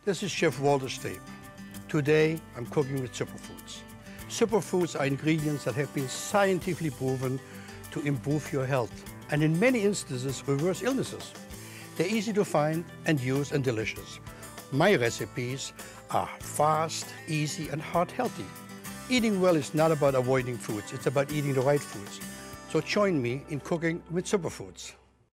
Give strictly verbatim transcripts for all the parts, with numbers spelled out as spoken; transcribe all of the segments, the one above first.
This is Chef Walter Stape. Today, I'm cooking with superfoods. Superfoods are ingredients that have been scientifically proven to improve your health, and in many instances, reverse illnesses. They're easy to find and use and delicious. My recipes are fast, easy, and heart-healthy. Eating well is not about avoiding foods, it's about eating the right foods. So join me in cooking with superfoods.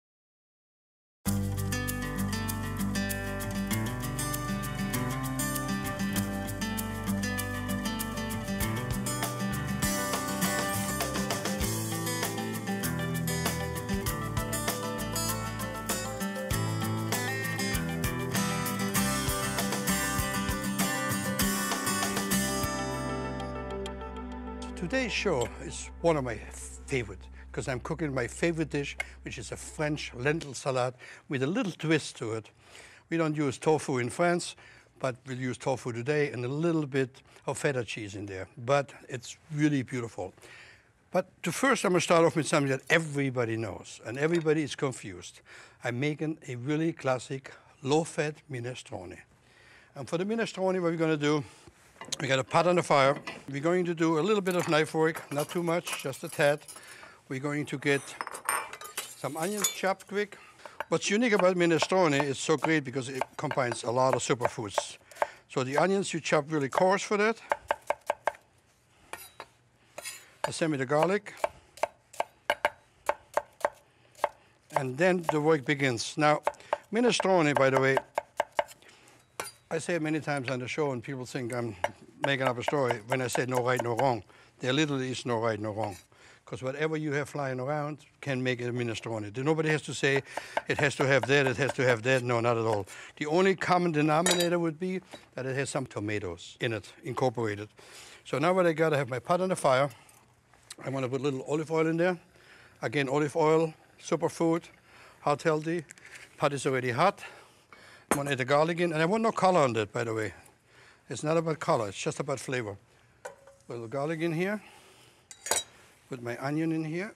Today's show is one of my favorite because I'm cooking my favorite dish, which is a French lentil salad with a little twist to it. We don't use tofu in France, but we'll use tofu today and a little bit of feta cheese in there. But it's really beautiful. But to first, I'm going to start off with something that everybody knows and everybody is confused. I'm making a really classic low-fat minestrone. And for the minestrone, what we're going to do, we got a pot on the fire. We're going to do a little bit of knife work, not too much, just a tad. We're going to get some onions chopped quick. What's unique about minestrone is so great because it combines a lot of superfoods. So the onions you chop really coarse for that. I send me the garlic. And then the work begins. Now, minestrone, by the way, I say it many times on the show, and people think I'm making up a story when I say no right, no wrong. There literally is no right, no wrong. Because whatever you have flying around can make it a minestrone. Nobody has to say it has to have that, it has to have that. No, not at all. The only common denominator would be that it has some tomatoes in it, incorporated. So now what I got, I have my pot on the fire. I want to put a little olive oil in there. Again, olive oil, superfood, heart healthy. Pot is already hot. I want to add the garlic in, and I want no color on that, by the way. It's not about color, it's just about flavor. Put a little garlic in here. Put my onion in here.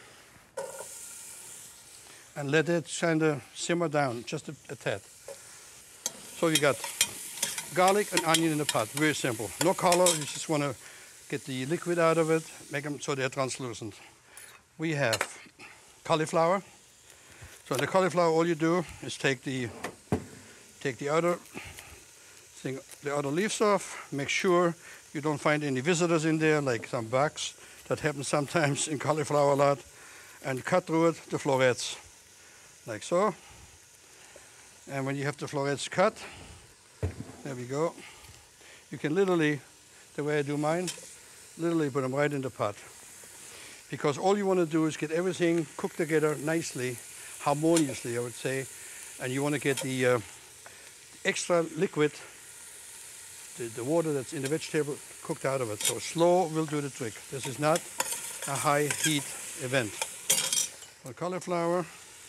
And let it kind of simmer down, just a, a tad. So you got garlic and onion in the pot, very simple. No color, you just want to get the liquid out of it, make them so they're translucent. We have cauliflower. So the cauliflower, all you do is take the Take the outer, thing, the outer leaves off. Make sure you don't find any visitors in there, like some bugs. That happens sometimes in cauliflower a lot. And cut through it the florets, like so. And when you have the florets cut, there we go. You can literally, the way I do mine, literally put them right in the pot. Because all you want to do is get everything cooked together nicely, harmoniously, I would say. And you want to get the uh, extra liquid, the, the water that's in the vegetable, cooked out of it. So slow will do the trick. This is not a high heat event. For cauliflower,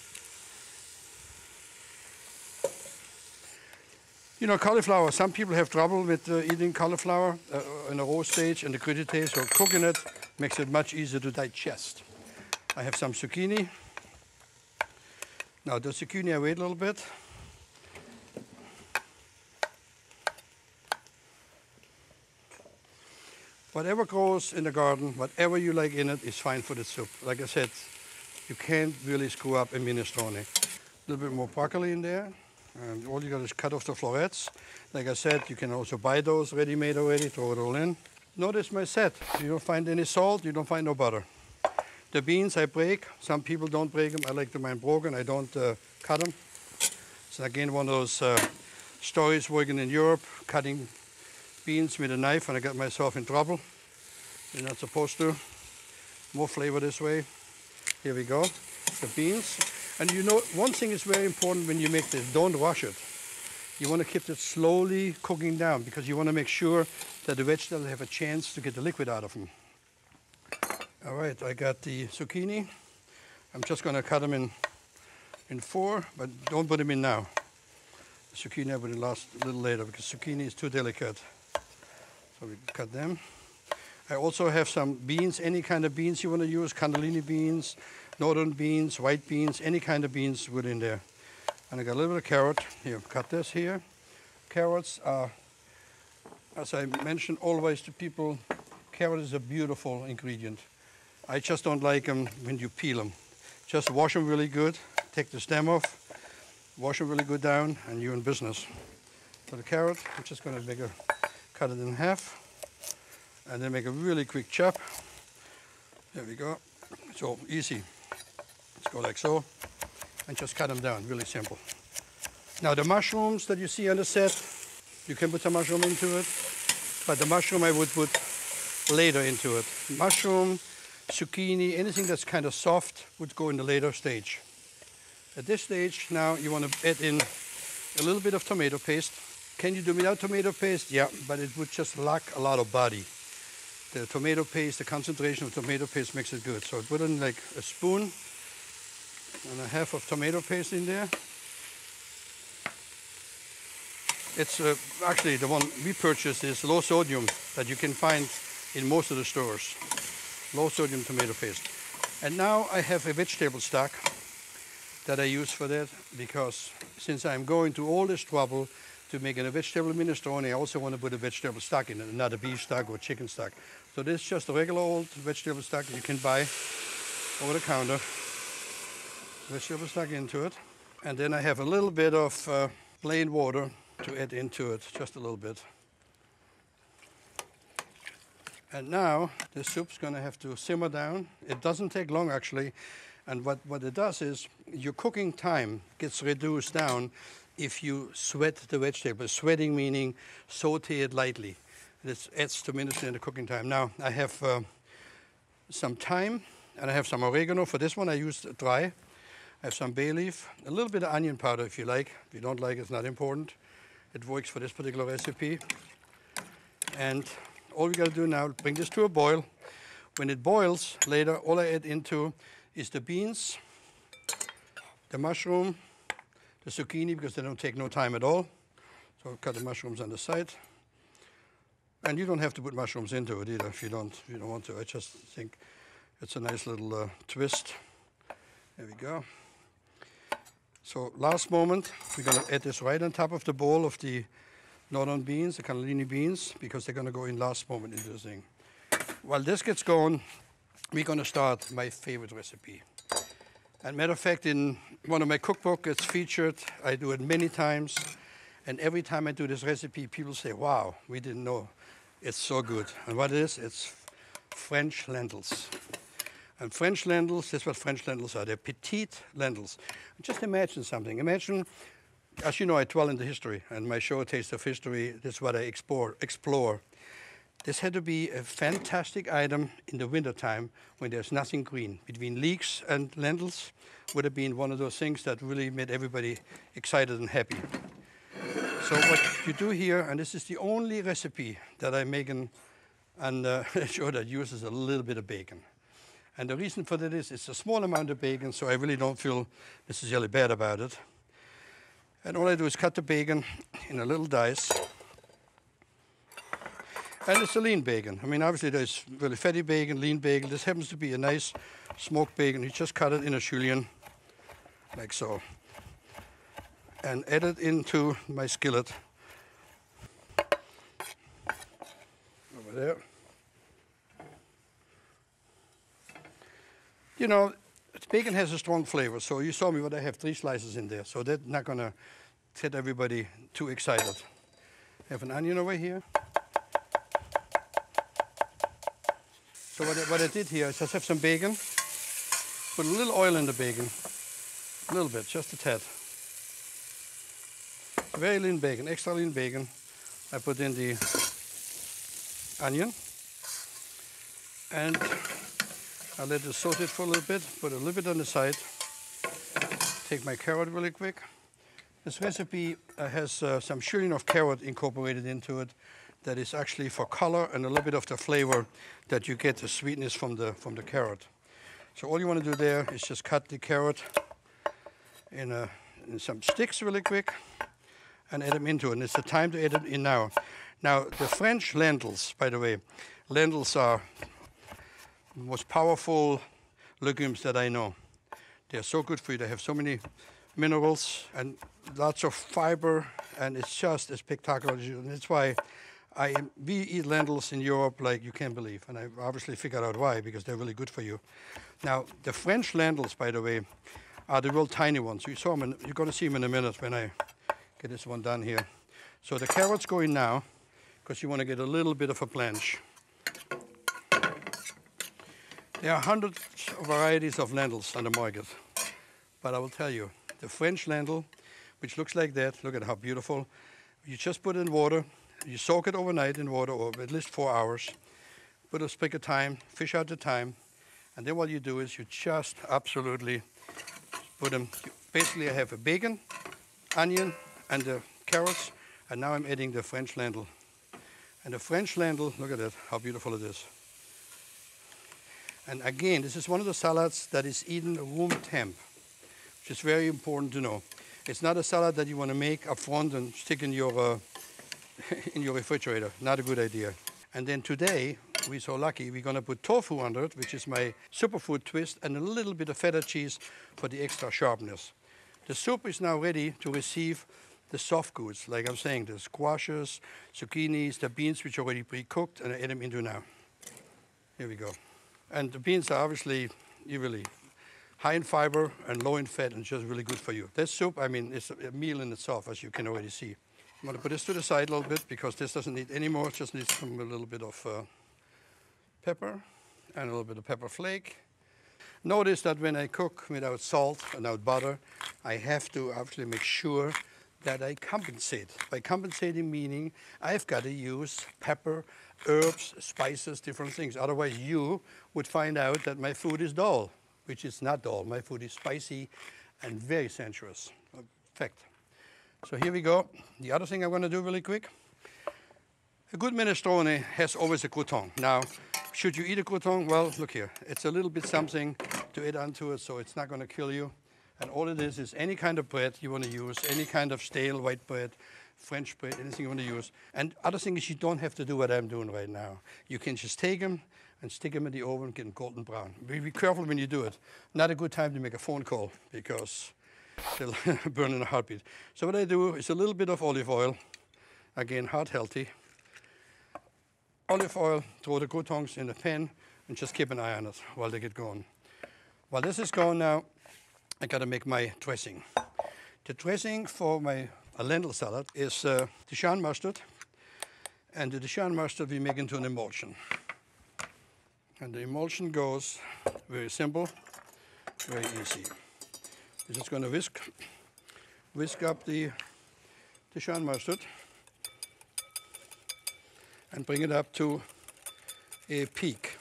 you know, cauliflower, some people have trouble with uh, eating cauliflower uh, in a raw stage and the crudité, so cooking it makes it much easier to digest. I have some zucchini. Now the zucchini I wait a little bit. Whatever grows in the garden, whatever you like in it is fine for the soup. Like I said, you can't really screw up a minestrone. A little bit more broccoli in there. And all you got is cut off the florets. Like I said, you can also buy those ready-made already, throw it all in. Notice my set. You don't find any salt, you don't find no butter. The beans I break. Some people don't break them. I like them mine broken. I don't uh, cut them. It's again one of those uh, stories working in Europe, cutting beans with a knife, and I got myself in trouble. You're not supposed to. More flavor this way. Here we go, the beans. And you know, one thing is very important when you make this, don't rush it. You want to keep it slowly cooking down because you want to make sure that the vegetables have a chance to get the liquid out of them. All right, I got the zucchini. I'm just going to cut them in, in four, but don't put them in now. The zucchini I put in last a little later because zucchini is too delicate. So we cut them. I also have some beans, any kind of beans you want to use, cannellini beans, northern beans, white beans, any kind of beans within there. And I got a little bit of carrot. Here, cut this here. carrots are, as I mentioned always to people, carrot is a beautiful ingredient. I just don't like them when you peel them. Just wash them really good, take the stem off, wash them really good down, and you're in business. For the carrot, I'm just going to make a, cut it in half, and then make a really quick chop. There we go. So easy. Let's go like so, and just cut them down, really simple. Now the mushrooms that you see on the set, you can put some mushroom into it, but the mushroom I would put later into it. Mushroom, zucchini, anything that's kind of soft would go in the later stage. At this stage now you want to add in a little bit of tomato paste. Can you do without tomato paste? Yeah, but it would just lack a lot of body. The tomato paste, the concentration of tomato paste makes it good. So put in like a spoon and a half of tomato paste in there. It's uh, actually the one we purchased is low sodium that you can find in most of the stores. Low sodium tomato paste. And now I have a vegetable stock that I use for that, because since I'm going to all this trouble to make a vegetable minestrone, I also want to put a vegetable stock in it, not a beef stock or chicken stock. So this is just a regular old vegetable stock you can buy over the counter. Vegetable stock into it. And then I have a little bit of uh, plain water to add into it, just a little bit. And now the soup's going to have to simmer down. It doesn't take long actually. And what, what it does is your cooking time gets reduced down if you sweat the vegetable. Sweating meaning saute it lightly. This adds tremendously in the cooking time. Now I have uh, some thyme and I have some oregano. For this one I used dry. I have some bay leaf, a little bit of onion powder if you like. If you don't like, it's not important. It works for this particular recipe. And all we got to do now, bring this to a boil. When it boils later, all I add into is the beans, the mushroom, the zucchini, because they don't take no time at all. So I'll cut the mushrooms on the side. And you don't have to put mushrooms into it either if you don't, if you don't want to. I just think it's a nice little uh, twist. There we go. So last moment, we're going to add this right on top of the bowl of the northern beans, the cannellini beans, because they're going to go in last moment into this thing. While this gets going, we're going to start my favorite recipe. And matter of fact, in one of my cookbooks, it's featured. I do it many times. And every time I do this recipe, people say, wow, we didn't know. It's so good. And what it is, it's French lentils. And French lentils, that's what French lentils are. They're petite lentils. Just imagine something. Imagine, as you know, I dwell in the history, and my show, Taste of History, this is what I explore. explore. This had to be a fantastic item in the wintertime when there's nothing green. Between leeks and lentils would have been one of those things that really made everybody excited and happy. So what you do here, and this is the only recipe that I'm making on uh, a show that uses a little bit of bacon. And the reason for that is it's a small amount of bacon, so I really don't feel necessarily bad about it. And all I do is cut the bacon in a little dice. And it's a lean bacon. I mean, obviously there's really fatty bacon, lean bacon. This happens to be a nice smoked bacon. You just cut it in a julienne, like so. And add it into my skillet. Over there. You know, bacon has a strong flavor, so you saw me what I have three slices in there, so that's not gonna get everybody too excited. I have an onion over here. So what I, what I did here is just have some bacon, put a little oil in the bacon, a little bit, just a tad. Very lean bacon, extra lean bacon. I put in the onion, and I let it saute for a little bit, put a little bit on the side. Take my carrot really quick. This recipe uh, has uh, some julienne of carrot incorporated into it that is actually for color and a little bit of the flavor that you get the sweetness from the, from the carrot. So all you want to do there is just cut the carrot in, a, in some sticks really quick and add them into it. And it's the time to add them in now. Now, the French lentils, by the way, lentils are the most powerful legumes that I know. They're so good for you. They have so many minerals and lots of fiber, and it's just a spectacular. And that's why I am, we eat lentils in Europe like you can't believe, and I've obviously figured out why, because they're really good for you. Now, the French lentils, by the way, are the real tiny ones. You saw them, in, you're going to see them in a minute when I get this one done here. So the carrots go in now, because you want to get a little bit of a blanch. There are hundreds of varieties of lentils on the market, but I will tell you, the French lentil, which looks like that, look at how beautiful. You just put it in water, you soak it overnight in water, or at least four hours, put a sprig of thyme, fish out the thyme, and then what you do is you just absolutely put them, basically I have a bacon, onion, and the carrots, and now I'm adding the French lentil. And the French lentil, look at that, how beautiful it is. And again, this is one of the salads that is eaten room temp, which is very important to know. It's not a salad that you want to make up front and stick in your, uh, in your refrigerator. Not a good idea. And then today, we're so lucky, we're going to put tofu under it, which is my superfood twist, and a little bit of feta cheese for the extra sharpness. The soup is now ready to receive the soft goods, like I'm saying, the squashes, zucchinis, the beans, which are already pre-cooked, and I add them into now. Here we go. And the beans are obviously really high in fiber and low in fat, and just really good for you. This soup, I mean, it's a meal in itself, as you can already see. I'm going to put this to the side a little bit, because this doesn't need any more. It just needs some, a little bit of uh, pepper and a little bit of pepper flake. Notice that when I cook without salt and without butter, I have to actually make sure that I compensate. By compensating meaning I've got to use pepper, herbs, spices, different things. Otherwise you would find out that my food is dull, which is not dull. My food is spicy and very sensuous. In fact. So here we go. The other thing I'm going to do really quick. A good minestrone has always a crouton. Now, should you eat a crouton? Well, look here. It's a little bit something to add onto it, so it's not going to kill you. And all it is is any kind of bread you want to use, any kind of stale white bread, French bread, anything you want to use. And other thing is you don't have to do what I'm doing right now. You can just take them and stick them in the oven, get them golden brown. Be, be careful when you do it. Not a good time to make a phone call, because they'll burn in a heartbeat. So what I do is a little bit of olive oil, again, heart healthy. Olive oil, throw the croutons in the pan, and just keep an eye on it while they get going. While this is going now, I gotta make my dressing. The dressing for my lentil salad is uh, Dijon mustard, and the Dijon mustard we make into an emulsion. And the emulsion goes very simple, very easy. We're just gonna whisk, whisk up the Dijon mustard and bring it up to a peak.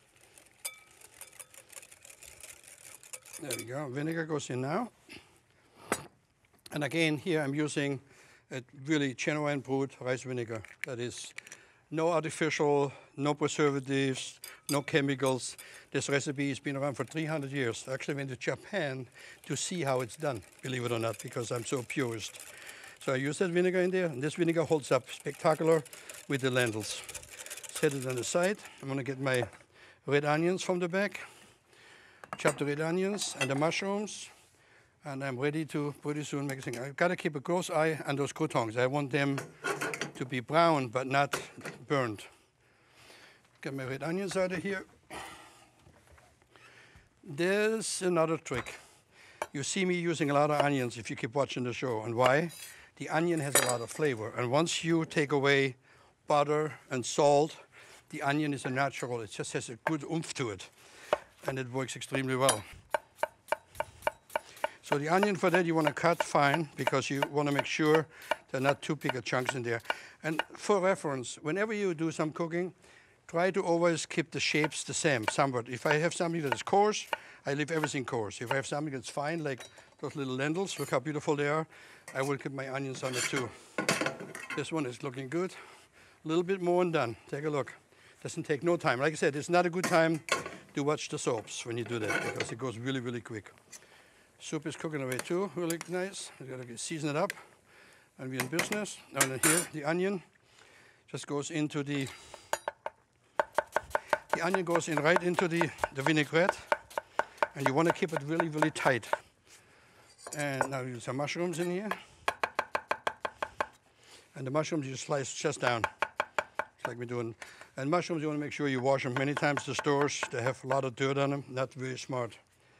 There we go. Vinegar goes in now. And again, here I'm using a really genuine brut rice vinegar. That is no artificial, no preservatives, no chemicals. This recipe has been around for three hundred years. I actually went to Japan to see how it's done, believe it or not, because I'm so purist. So I use that vinegar in there, and this vinegar holds up spectacular with the lentils. Set it on the side. I'm going to get my red onions from the back. Chop the red onions and the mushrooms, and I'm ready to pretty soon make a thing. I've got to keep a close eye on those croutons. I want them to be brown but not burned. Get my red onions out of here. There's another trick. You see me using a lot of onions if you keep watching the show. And why? The onion has a lot of flavor. And once you take away butter and salt, the onion is a natural. It just has a good oomph to it. And it works extremely well. So the onion for that you want to cut fine, because you want to make sure there are not too big chunks in there. And for reference, whenever you do some cooking, try to always keep the shapes the same, somewhat. If I have something that is coarse, I leave everything coarse. If I have something that's fine, like those little lentils, look how beautiful they are, I will keep my onions on it too. This one is looking good. A little bit more and done. Take a look. Doesn't take no time. Like I said, it's not a good time to watch the soaps when you do that, because it goes really, really quick. Soup is cooking away too, really nice. We gotta season it up, and we're in business. And then here, the onion just goes into the, the onion goes in right into the, the vinaigrette, and you wanna keep it really, really tight. And now use some mushrooms in here. And the mushrooms you slice just down, just like we're doing. And mushrooms, you want to make sure you wash them. Many times the stores, they have a lot of dirt on them. Not very smart.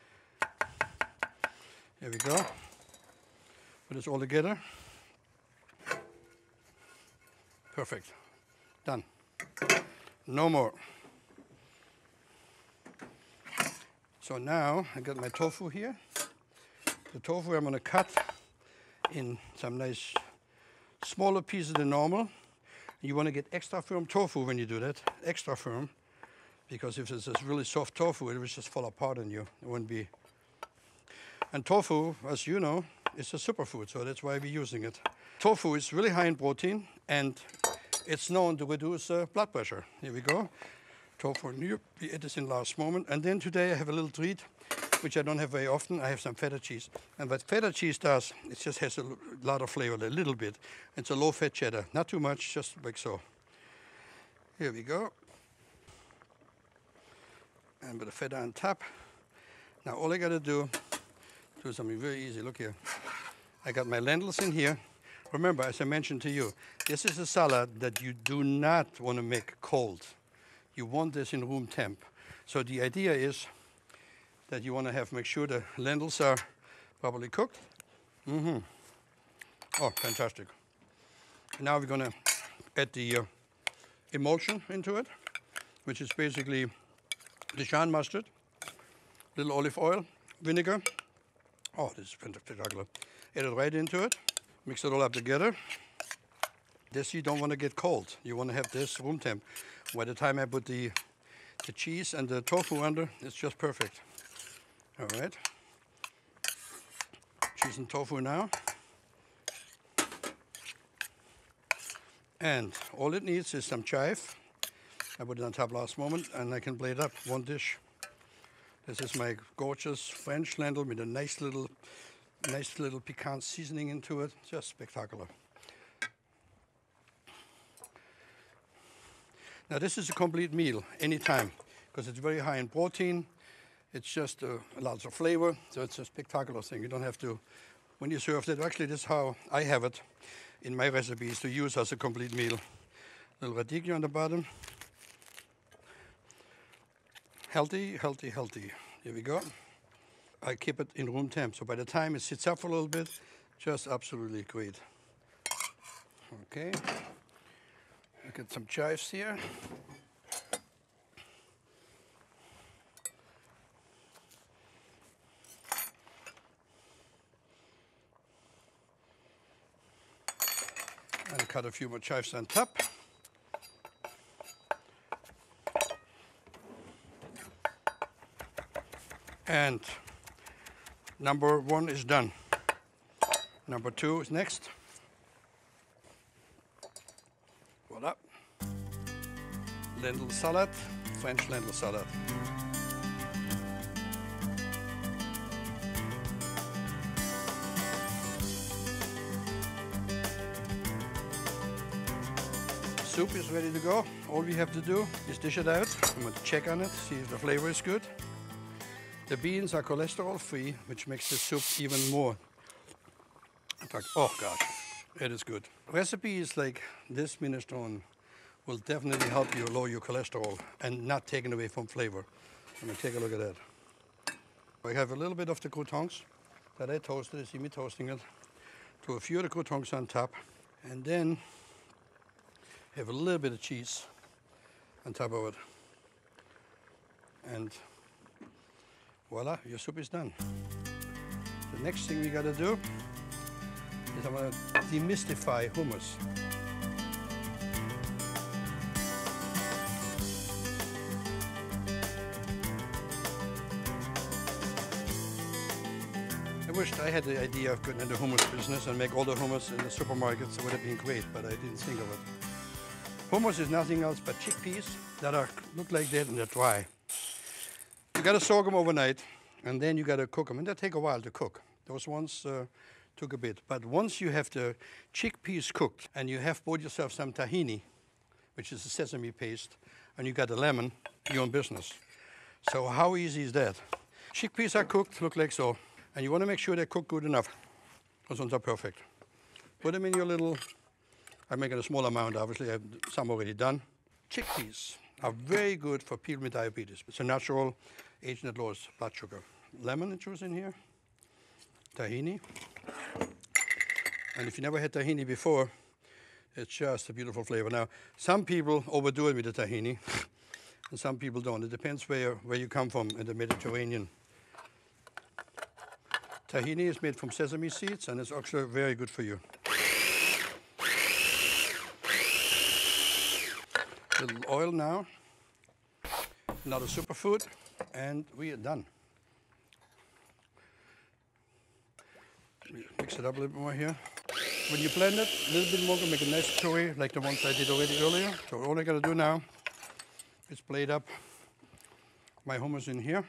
Here we go. Put this all together. Perfect. Done. No more. So now I got my tofu here. The tofu I'm going to cut in some nice smaller pieces than normal. You want to get extra firm tofu when you do that, extra firm, because if it's this really soft tofu, it will just fall apart on you. It wouldn't be. And tofu, as you know, is a superfood, so that's why we're using it. Tofu is really high in protein, and it's known to reduce uh, blood pressure. Here we go. Tofu, we ate this in last moment. And then today I have a little treat, which I don't have very often. I have some feta cheese. And what feta cheese does, it just has a lot of flavor, a little bit. It's a low-fat cheddar, not too much, just like so. Here we go. And with the feta on top. Now all I gotta do, do something very easy. Look here. I got my lentils in here. Remember, as I mentioned to you, this is a salad that you do not want to make cold. You want this in room temp. So the idea is that you want to have make sure the lentils are properly cooked. Mm-hmm. Oh, fantastic. Now we're going to add the uh, emulsion into it, which is basically Dijon mustard, little olive oil, vinegar. Oh, this is spectacular. Add it right into it. Mix it all up together. This you don't want to get cold. You want to have this room temp. By the time I put the, the cheese and the tofu under, it's just perfect. All right. Cheese and tofu now. And all it needs is some chive. I put it on top last moment, and I can blade up one dish. This is my gorgeous French lentil with a nice little, nice little piquant seasoning into it. Just spectacular. Now this is a complete meal, anytime, because it's very high in protein. It's just uh, lots of flavor, so it's a spectacular thing. You don't have to, when you serve it, actually this is how I have it in my recipes to use as a complete meal. Little radicchio on the bottom. Healthy, healthy, healthy. Here we go. I keep it in room temp, so by the time it sits up for a little bit, just absolutely great. Okay. I get some chives here. And cut a few more chives on top. And number one is done. Number two is next. Voila. Lentil salad, French lentil salad. Soup is ready to go. All we have to do is dish it out. I'm going to check on it, see if the flavor is good. The beans are cholesterol free, which makes the soup even more. In fact, oh God, it is good. Recipes like this minestrone will definitely help you lower your cholesterol and not taken away from flavor. Let me take a look at that. I have a little bit of the croutons that I toasted. You see me toasting it. Throw a few of the croutons on top, and then have a little bit of cheese on top of it. And voila, your soup is done. The next thing we gotta do is I'm gonna demystify hummus. I wished I had the idea of getting into the hummus business and make all the hummus in the supermarkets. It would have been great, but I didn't think of it. Hummus is nothing else but chickpeas that are look like that and they're dry. You gotta soak them overnight, and then you gotta cook them, and they take a while to cook. Those ones uh, took a bit. But once you have the chickpeas cooked, and you have bought yourself some tahini, which is a sesame paste, and you got a lemon, you're in business. So how easy is that? Chickpeas are cooked, look like so. And you want to make sure they cook good enough. Those ones are perfect. Put them in your little, I'm making a small amount, obviously, I have some already done. Chickpeas are very good for people with diabetes. It's a natural agent that lowers blood sugar. Lemon juice in here, tahini. And if you never had tahini before, it's just a beautiful flavor. Now, some people overdo it with the tahini, and some people don't. It depends where, where you come from in the Mediterranean. Tahini is made from sesame seeds, and it's actually very good for you. Little oil now, another superfood, and we are done. Mix it up a little bit more here. When you blend it, a little bit more to make a nice curry like the ones I did already earlier. So all I gotta do now is blade up my hummus in here.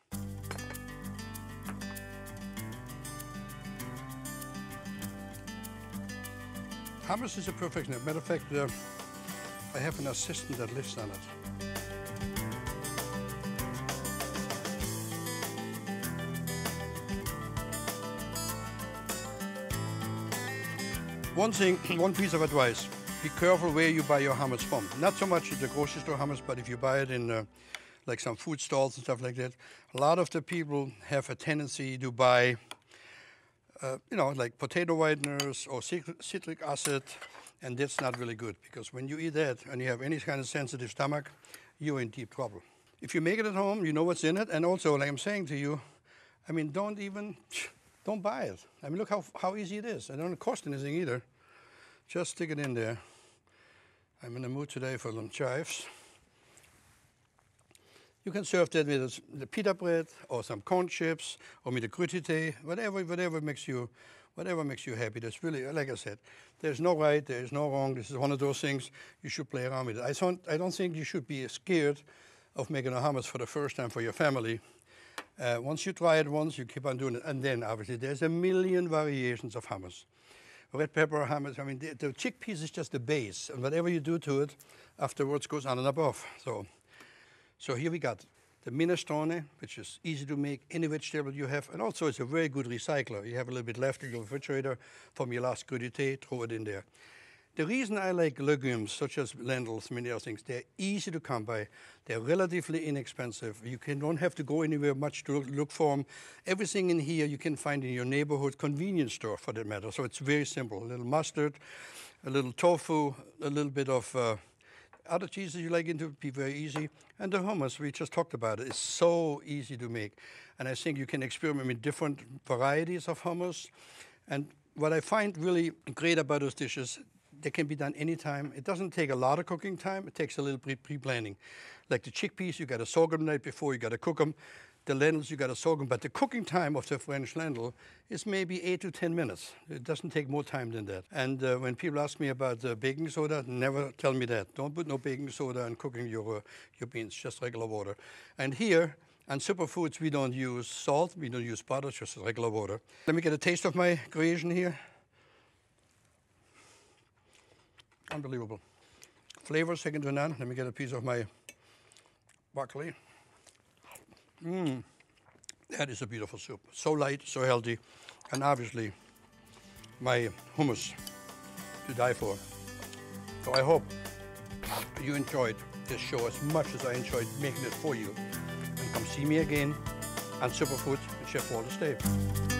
Hummus is a perfect name. Matter of fact, uh, I have an assistant that lives on it. One thing, one piece of advice, be careful where you buy your hummus from. Not so much the grocery store hummus, but if you buy it in uh, like some food stalls and stuff like that, a lot of the people have a tendency to buy, uh, you know, like potato whiteners or citric acid, and that's not really good, because when you eat that and you have any kind of sensitive stomach, you're in deep trouble. If you make it at home, you know what's in it, and also, like I'm saying to you, I mean, don't even, don't buy it. I mean, look how, how easy it is. It doesn't cost anything either. Just stick it in there. I'm in the mood today for some chives. You can serve that with the pita bread or some corn chips or with a crudité, whatever, whatever makes you, whatever makes you happy. That's really, like I said, there's no right, there's no wrong. This is one of those things you should play around with. I don't, I don't think you should be scared of making a hummus for the first time for your family. Uh, once you try it once, you keep on doing it. And then, obviously, there's a million variations of hummus. Red pepper hummus, I mean, the, the chickpeas is just the base. And whatever you do to it, afterwards goes on and above. So, so here we got the minestrone, which is easy to make, any vegetable you have. And also, it's a very good recycler. You have a little bit left in your refrigerator from your last crudité, throw it in there. The reason I like legumes, such as lentils, many other things, they're easy to come by. They're relatively inexpensive. You can, don't have to go anywhere much to look for them. Everything in here you can find in your neighborhood convenience store, for that matter. So it's very simple. A little mustard, a little tofu, a little bit of uh, other cheeses you like into, be very easy. And the hummus, we just talked about it, is so easy to make. And I think you can experiment with different varieties of hummus. And what I find really great about those dishes, they can be done anytime. It doesn't take a lot of cooking time. It takes a little pre-planning. Like the chickpeas, you got to soak them the night before. You got to cook them. The lentils, you got to soak them. But the cooking time of the French lentil is maybe eight to ten minutes. It doesn't take more time than that. And uh, when people ask me about uh, baking soda, never tell me that. Don't put no baking soda in cooking your uh, your beans. Just regular water. And here on Superfoods, we don't use salt. We don't use butter. Just regular water. Let me get a taste of my creation here. Unbelievable. Flavor second to none. Let me get a piece of my broccoli. Mmm, that is a beautiful soup. So light, so healthy, and obviously my hummus to die for. So I hope you enjoyed this show as much as I enjoyed making it for you. And come see me again on Superfoods with Chef Walter Stabe.